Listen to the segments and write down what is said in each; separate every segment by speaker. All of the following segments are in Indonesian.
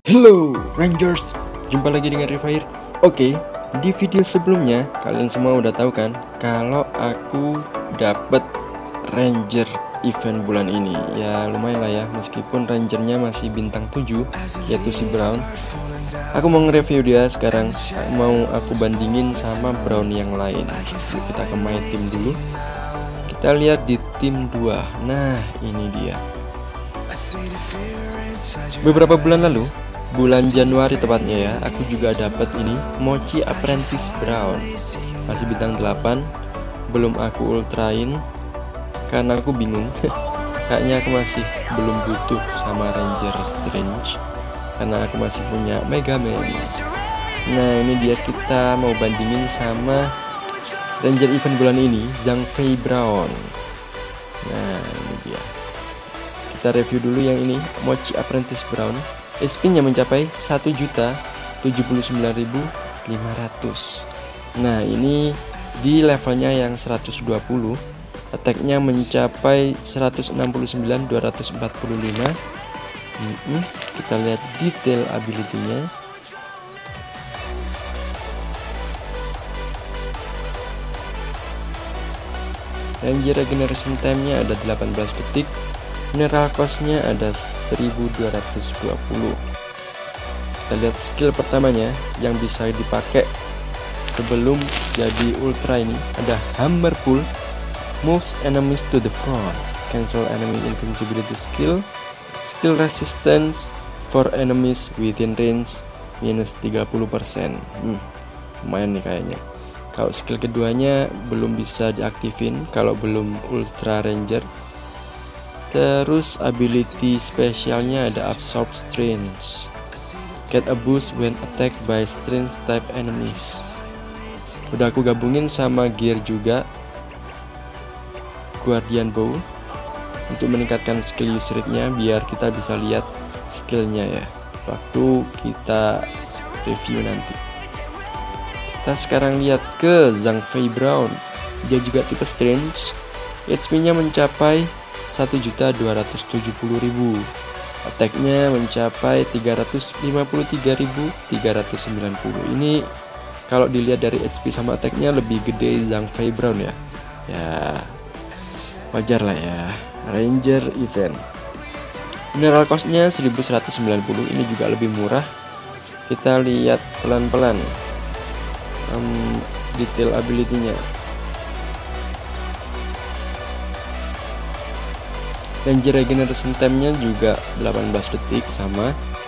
Speaker 1: Hello Rangers, jumpa lagi dengan Refair. Oke, di video sebelumnya kalian semua udah tahu kan kalau aku dapet Ranger event bulan ini. Ya lumayan lah ya, meskipun Rangernya masih bintang 7, yaitu si Brown. Aku mau nge-review dia sekarang, mau aku bandingin sama Brown yang lain. Kita ke my team dulu. Kita lihat di tim 2. Nah ini dia. Beberapa bulan lalu, bulan Januari tepatnya ya, aku juga dapat ini Mochi Apprentice Brown, masih bintang 8. Belum aku ultrain karena aku bingung. Kayaknya aku masih belum butuh sama Ranger Strange karena aku masih punya Mega Man. Nah ini dia, kita mau bandingin sama Ranger event bulan ini, Zhang Fei Brown. Nah ini dia, kita review dulu yang ini Mochi Apprentice Brown. SP-nya mencapai 1.079.500. Nah ini di levelnya yang 120, attack-nya mencapai 169.245. Kita lihat detail ability-nya. Ranger regeneration time-nya ada 18 detik. Mineral cost-nya ada 1220. Kita lihat skill pertamanya yang bisa dipakai sebelum jadi ultra ini ada Hammer Pull, moves enemies to the front, cancel enemy invincibility skill, skill resistance for enemies within range minus 30%. Lumayan nih kayaknya. Kalau skill keduanya belum bisa diaktifin kalau belum ultra ranger. Terus ability spesialnya ada Absorb Strength, get a boost when attacked by strength type enemies. Udah aku gabungin sama gear juga, Guardian Bow, untuk meningkatkan skill use rate-nya biar kita bisa lihat skillnya ya waktu kita review nanti. Kita sekarang lihat ke Zhang Fei Brown. Dia juga tipe Strange. HP-nya mencapai 1.270.000. Attack-nya mencapai 353.390. Ini kalau dilihat dari HP sama attack-nya lebih gede Zhang Fei Brown ya. Ya wajar lah ya, Ranger event. Mineral cost-nya 1190. Ini juga lebih murah. Kita lihat pelan-pelan detail ability-nya. Ranger regeneration time-nya juga 18 detik sama.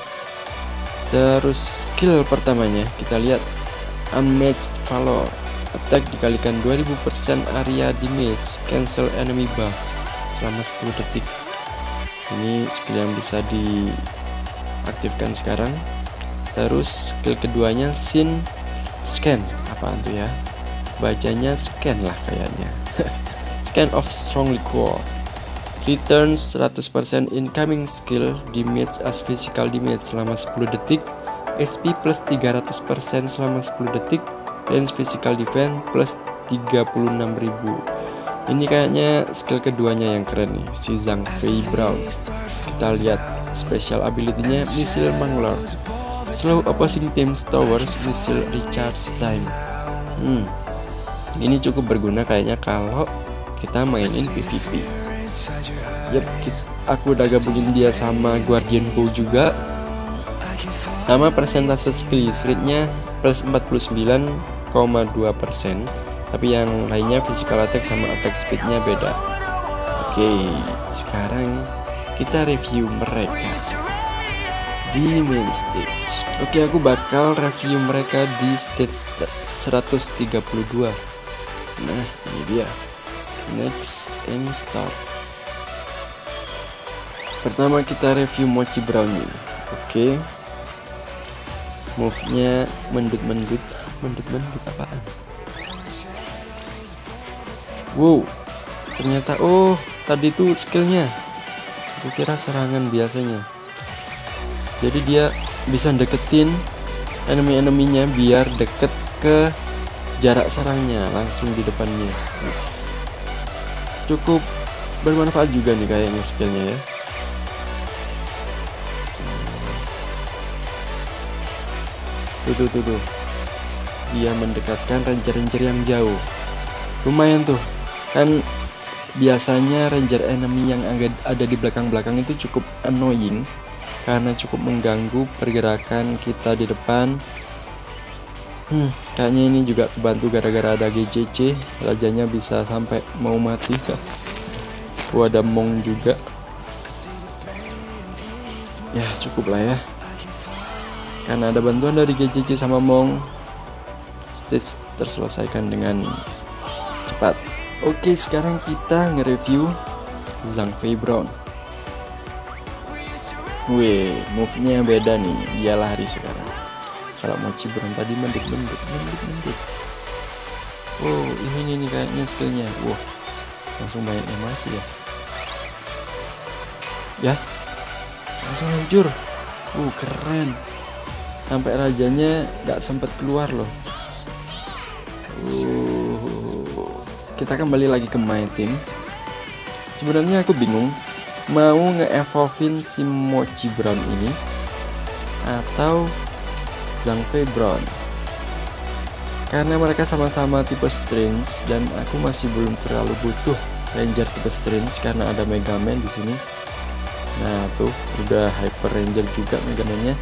Speaker 1: Terus skill pertamanya kita lihat Unmatched Valor, attack dikalikan 2000% area damage, cancel enemy buff selama 10 detik. Ini skill yang bisa diaktifkan sekarang. Terus skill keduanya Sin Scan, apaan tuh ya, bacanya scan lah kayaknya. Scan of Strong Liquor, returns 100% incoming skill damage as physical damage selama 10 detik, HP plus 300% selama 10 detik, range physical defense plus 36.000. Ini kayaknya skill keduanya yang keren nih, si Zhang Fei Brown. Kita lihat special ability-nya Missile Mangler, slow opposing teams towards missile recharge time. Ini cukup berguna kayaknya kalau kita mainin PvP. Aku udah gabungin dia sama Guardian Bow juga, sama persentase skill use rate-nya plus 49,2%, tapi yang lainnya physical attack sama attack speed-nya beda. Oke, sekarang kita review mereka di main stage. Oke, aku bakal review mereka di stage 132. Nah, ini dia. Next and start. Pertama kita review Mochi Brown ini. Oke. Move-nya mendut-mendut apaan? Wow. Ternyata tadi tuh skillnya. Aku kira serangan biasanya. Jadi dia bisa deketin enemy-eneminya biar deket ke jarak serangnya langsung di depannya. Cukup bermanfaat juga nih kayaknya skillnya ya. Tuh. Dia mendekatkan ranger-ranger yang jauh. Lumayan tuh. Kan biasanya ranger enemy yang ada di belakang-belakang itu cukup annoying karena cukup mengganggu pergerakan kita di depan. Kayaknya ini juga kebantu gara-gara ada GCC, rajanya bisa sampai mau mati. Ada Mong juga. Ya cukup lah ya, karena ada bantuan dari GCC sama Mong, stage terselesaikan dengan cepat. Oke, sekarang kita nge-review Zhang Fei Brown. Move-nya beda nih, dia lari sekarang. Kalau Mochi Brown tadi menduk. Oh, ini nih kayaknya skillnya. Wah, langsung banyak yang mati ya. Ya, langsung hancur. Keren. Sampai rajanya nggak sempat keluar loh. Kita kembali lagi ke my team. Sebenarnya aku bingung mau nge-evolvein si Mochi Brown ini atau Zhang Fei Brown, karena mereka sama-sama tipe Strange dan aku masih belum terlalu butuh Ranger tipe Strange karena ada Mega Man di sini. Nah tuh udah Hyper Ranger juga Mega Man-nya.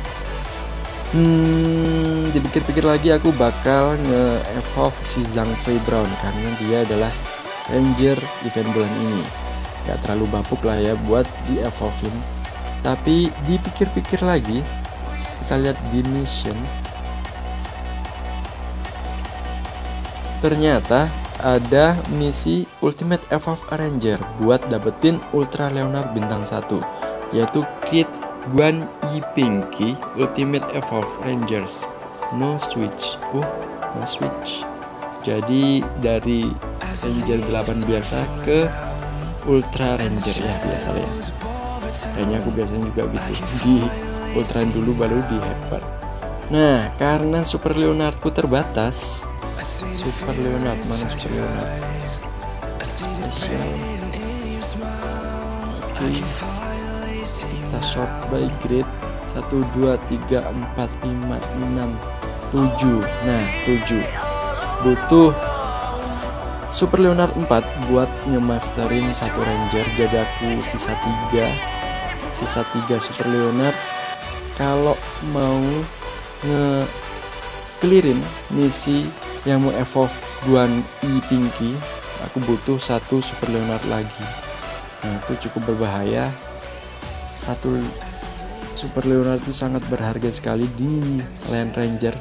Speaker 1: Dipikir-pikir lagi aku bakal nge-evolve si Zhang Fei Brown karena dia adalah Ranger event bulan ini. Gak terlalu bapuk lah ya buat di-evolvein. Tapi dipikir-pikir lagi, kita lihat di mission, ternyata ada misi Ultimate Evolve Ranger buat dapetin Ultra Leonard bintang 1, yaitu Create Guan Yi Pinky Ultimate Evolve Rangers. No switch. No switch. Jadi dari Ranger 8 biasa ke Ultra Ranger ya, biasa ya. Kayaknya aku biasanya juga gitu, di Ultra dulu baru di Hyper. Nah, karena Super Leonardku terbatas. Super Leonard, mana Super Leonard? Spesial. Oke. Kita sort by grade 1, 2, 3, 4, 5, 6, 7. Nah, 7. Butuh Super Leonard 4 buat ngemasterin satu Ranger. Jadi aku sisa 3 Super Leonard. Kalau mau nge-clearin misi yang mau evolve Guan Yi Pinky, aku butuh 1 Super Leonard lagi. Nah itu cukup berbahaya. 1 Super Leonard itu sangat berharga sekali di Land Ranger.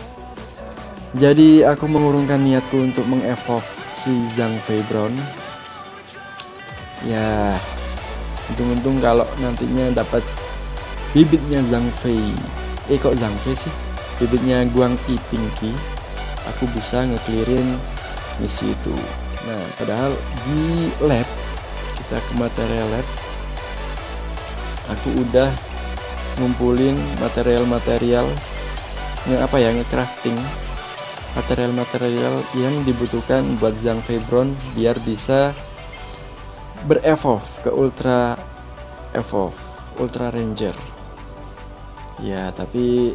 Speaker 1: Jadi aku mengurungkan niatku untuk mengevolve si Zhang Fei Brown. Ya untung-untung kalau nantinya dapat bibitnya Zhang Fei. Kok Zhang Fei sih? Bibitnya Guan Yi Pinky, aku bisa nge-clearin misi itu. Nah padahal di lab, kita ke material lab, aku udah ngumpulin material-material yang nge-crafting material-material yang dibutuhkan buat Zhang Fei Brown biar bisa berevolve ke Ultra Ranger. Ya tapi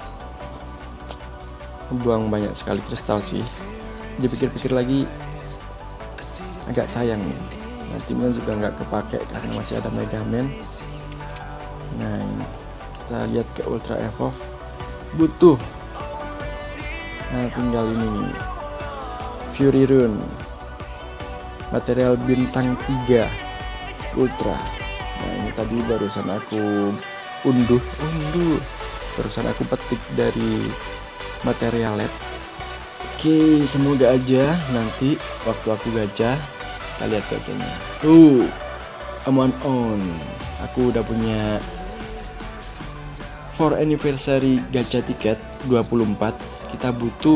Speaker 1: buang banyak sekali kristal sih. Dipikir-pikir lagi agak sayang nih. Nantinya juga nggak kepake karena masih ada Mega Man. Nah ini kita lihat ke Ultra Evolve butuh. Nah tinggal ini nih, Fury Rune, material bintang 3 Ultra. Nah ini tadi barusan aku barusan aku petik dari material lab. Oke, semoga aja nanti waktu aku gacha, kita lihat gachanya. Tuh, on. Aku udah punya 4 anniversary gacha tiket 24. Kita butuh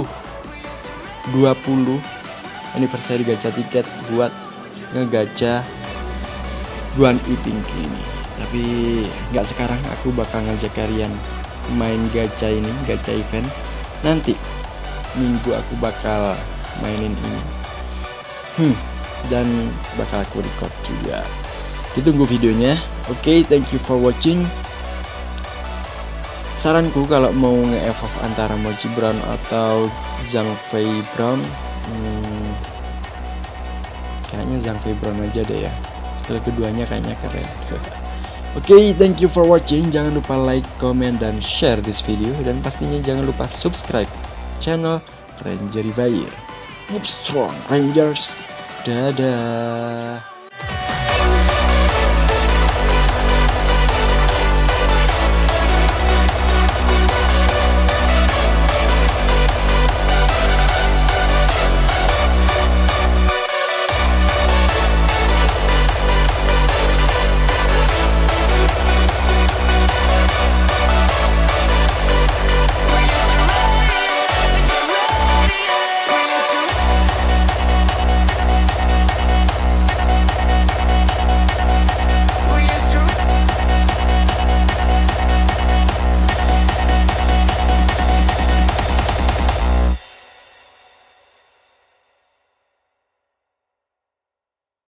Speaker 1: 20 anniversary gacha tiket buat ngegacha Guan Yi Pinky ini. Tapi nggak sekarang, aku bakal ngajak kalian main gacha ini, gacha event. Nanti minggu aku bakal mainin ini. Dan bakal aku record juga. Ditunggu videonya. Oke, thank you for watching. Saranku kalau mau nge-evolve antara Moji Brown atau Zhang Fei Brown, kayaknya Zhang Fei Brown aja deh ya. Skill keduanya kayaknya keren. Oke, thank you for watching. Jangan lupa like, comment, dan share this video. Dan pastinya jangan lupa subscribe channel Ranger Fire. Keep strong Rangers. Dadah.